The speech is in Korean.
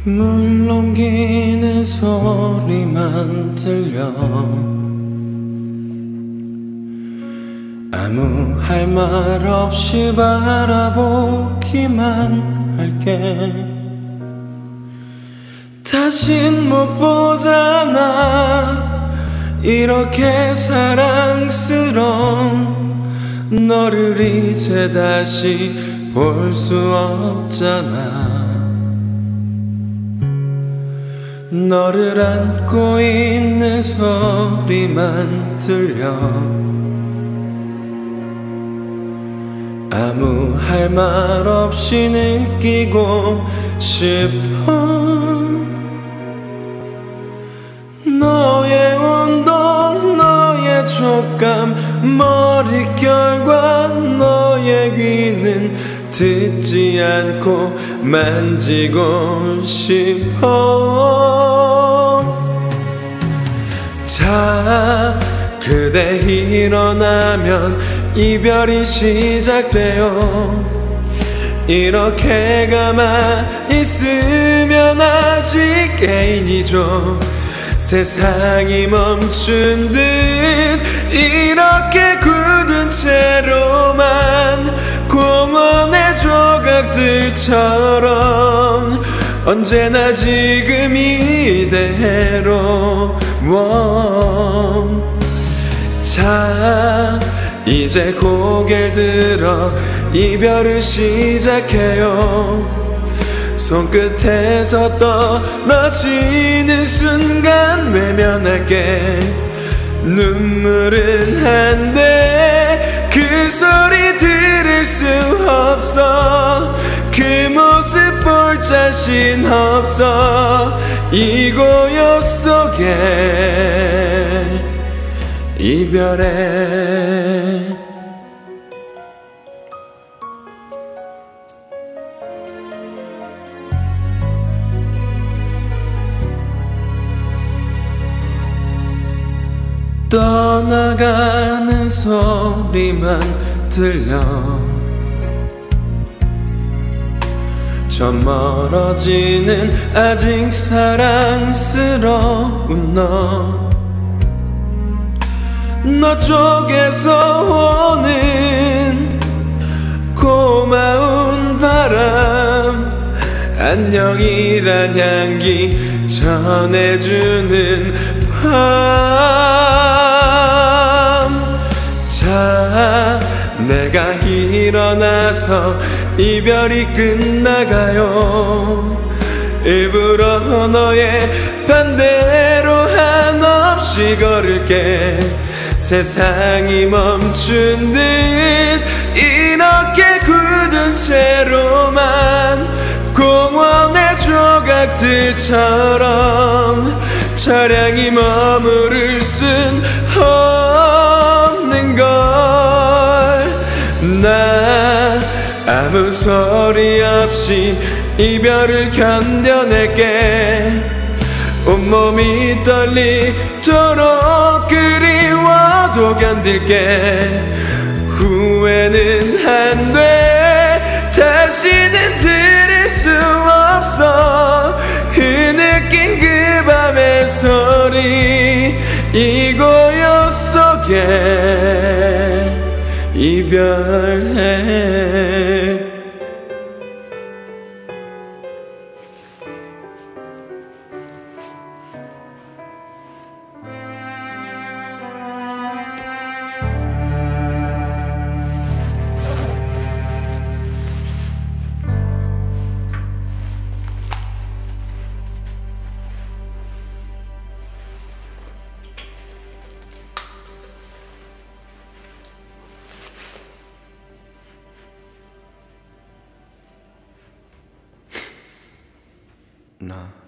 물 넘기는 소리만 들려 아무 할 말 없이 바라보기만 할게. 다신 못 보잖아 이렇게 사랑스러운 너를 이제 다시 볼 수 없잖아. 너를 안고 있는 소리만 들려 아무 할 말 없이 느끼고 싶어. 너의 운동, 너의 촉감, 머릿결과 너의 귀는 듣지 않고 만지고 싶어. 자, 그대 일어나면 이별이 시작돼요. 이렇게 가만 있으면 아직 애인이죠. 세상이 멈춘 듯 이렇게 굳은 채로만 공원의 조각들처럼 언제나 지금 이대로. 자, 이제 고개를 들어 이별을 시작해요. 손끝에서 떨어지는 순간 외면할게. 눈물은 한데 그 소리 들을 수 없어. 그 모습 볼 자신 없어. 이 고요 속에 이별에 떠나가는 소리만 들려 저 멀어지는 아직 사랑스러운 너 쪽에서 오는 고마운 바람 안녕이란 향기 전해주는 밤. 자, 내가 일어나서 이별이 끝나가요. 일부러 너의 반대로 한없이 걸을게. 세상이 멈춘 듯 이렇게 굳은 채로만 공원의 조각들처럼 차량이 머무를 순 없는 걸. 나 아무 소리 없이 이별을 견뎌낼게. 온몸이 떨리도록 그리워도 견딜게. 후회는 안 돼. 다시는 들을 수 없어. 흐느낀 그 밤의 소리. 이 고요 속에 이별해. 나